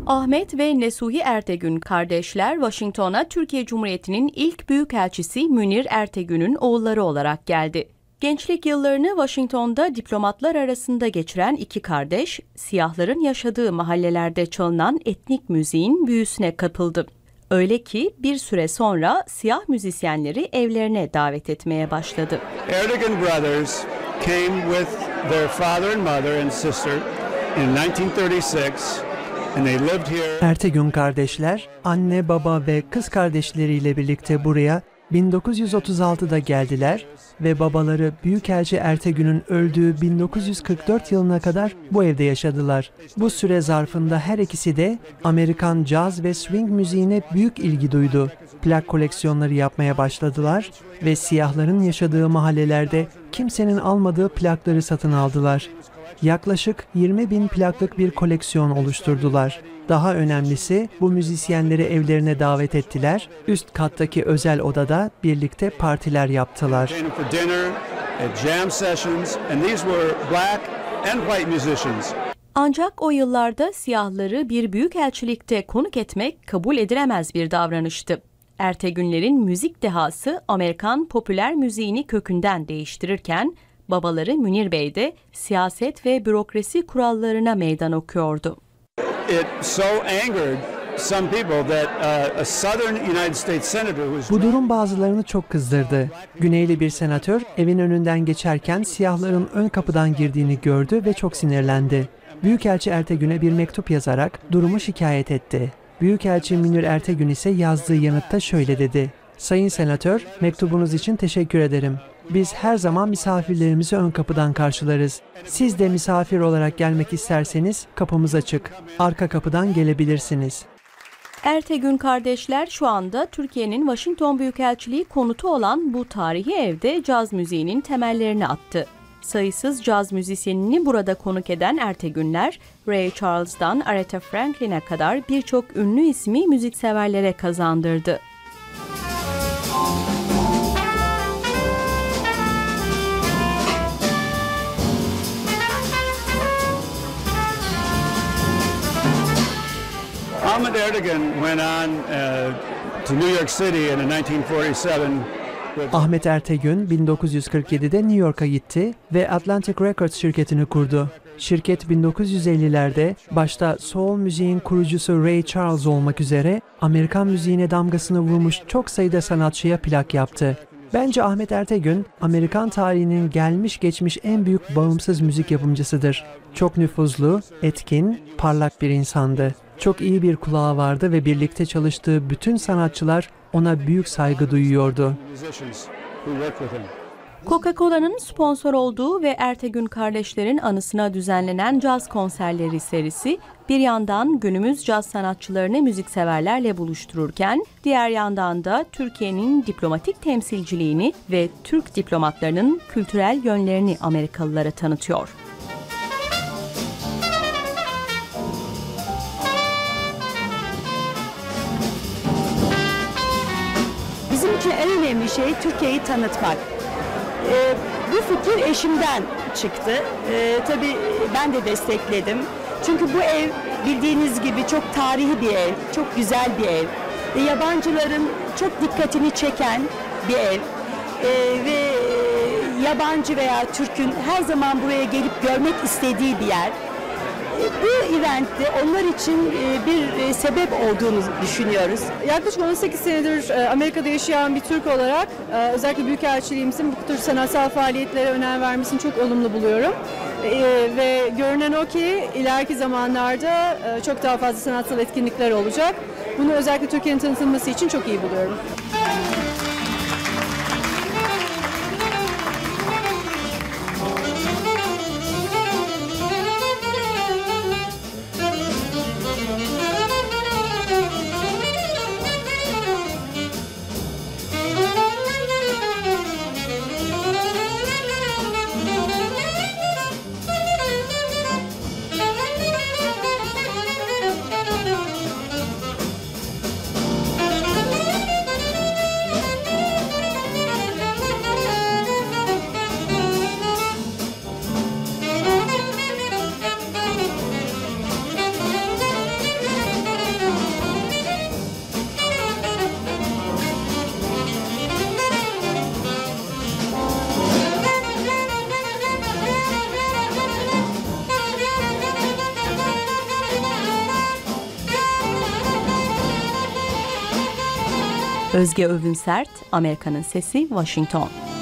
Ahmet ve Nesuhi Ertegün kardeşler Washington'a Türkiye Cumhuriyeti'nin ilk büyükelçisi Münir Ertegün'ün oğulları olarak geldi. Gençlik yıllarını Washington'da diplomatlar arasında geçiren iki kardeş, siyahların yaşadığı mahallelerde çalınan etnik müziğin büyüsüne kapıldı. Öyle ki bir süre sonra siyah müzisyenleri evlerine davet etmeye başladı. Ertegun brothers came with their father and mother and sister in 1936. Ertegün kardeşler, anne, baba ve kız kardeşleriyle birlikte buraya 1936'da geldiler ve babaları Büyükelçi Ertegün'ün öldüğü 1944 yılına kadar bu evde yaşadılar. Bu süre zarfında her ikisi de Amerikan caz ve swing müziğine büyük ilgi duydu. Plak koleksiyonları yapmaya başladılar ve siyahların yaşadığı mahallelerde kimsenin almadığı plakları satın aldılar. Yaklaşık 20.000 plaklık bir koleksiyon oluşturdular. Daha önemlisi bu müzisyenleri evlerine davet ettiler. Üst kattaki özel odada birlikte partiler yaptılar. Ancak o yıllarda siyahları bir büyükelçilikte konuk etmek kabul edilemez bir davranıştı. Ertegünlerin müzik dehası Amerikan popüler müziğini kökünden değiştirirken, babaları Münir Bey de siyaset ve bürokrasi kurallarına meydan okuyordu. Bu durum bazılarını çok kızdırdı. Güneyli bir senatör evin önünden geçerken siyahların ön kapıdan girdiğini gördü ve çok sinirlendi. Büyükelçi Ertegün'e bir mektup yazarak durumu şikayet etti. Büyükelçi Münir Ertegün ise yazdığı yanıtta şöyle dedi: "Sayın Senatör, mektubunuz için teşekkür ederim. Biz her zaman misafirlerimizi ön kapıdan karşılarız. Siz de misafir olarak gelmek isterseniz kapımız açık. Arka kapıdan gelebilirsiniz." Ertegün kardeşler şu anda Türkiye'nin Washington Büyükelçiliği konutu olan bu tarihi evde caz müziğinin temellerini attı. Sayısız caz müzisyenini burada konuk eden Ertegünler, Ray Charles'dan Aretha Franklin'e kadar birçok ünlü ismi müzikseverlere kazandırdı. Ahmet Ertegun went on to New York City in 1947. Ahmet Ertegün 1947'de New York'a gitti ve Atlantic Records şirketini kurdu. Şirket 1950'lerde başta soul müziğin kurucusu Ray Charles olmak üzere Amerikan müziğine damgasını vurmuş çok sayıda sanatçıya plak yaptı. Bence Ahmet Ertegün, Amerikan tarihinin gelmiş geçmiş en büyük bağımsız müzik yapımcısıdır. Çok nüfuzlu, etkin, parlak bir insandı. Çok iyi bir kulağı vardı ve birlikte çalıştığı bütün sanatçılar ona büyük saygı duyuyordu. Coca-Cola'nın sponsor olduğu ve Ertegün kardeşlerin anısına düzenlenen caz konserleri serisi bir yandan günümüz caz sanatçılarını müzikseverlerle buluştururken diğer yandan da Türkiye'nin diplomatik temsilciliğini ve Türk diplomatlarının kültürel yönlerini Amerikalılara tanıtıyor. Bizim için en önemli şey Türkiye'yi tanıtmak. Bu fikir eşimden çıktı. Tabii ben de destekledim. Çünkü bu ev bildiğiniz gibi çok tarihi bir ev, çok güzel bir ev. Yabancıların çok dikkatini çeken bir ev. Ve yabancı veya Türk'ün her zaman buraya gelip görmek istediği bir yer. Bu eventte onlar için bir sebep olduğunu düşünüyoruz. Yaklaşık 18 senedir Amerika'da yaşayan bir Türk olarak özellikle Büyükelçiliğimizin bu tür sanatsal faaliyetlere önem vermesini çok olumlu buluyorum. Ve görünen o ki ileriki zamanlarda çok daha fazla sanatsal etkinlikler olacak. Bunu özellikle Türkiye'nin tanıtılması için çok iyi buluyorum. Özge Övünsert, Amerika'nın Sesi, Washington.